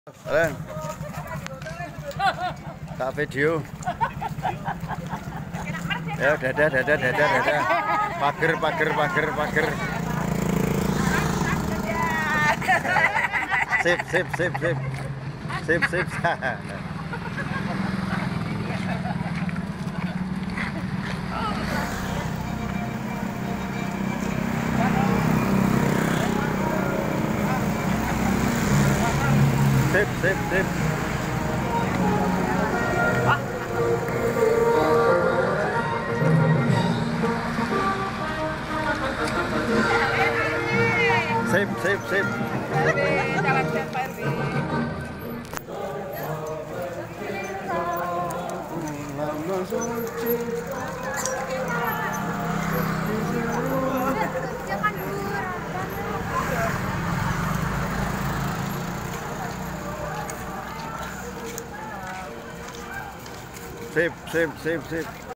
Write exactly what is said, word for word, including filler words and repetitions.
Kalian tak video ya, dadah dadah dadah dadah pager pager pager pager sip sip sip sip sip sip sip sip sip sip sip sip Jalan-jalan Pak R W. sip sip sip sip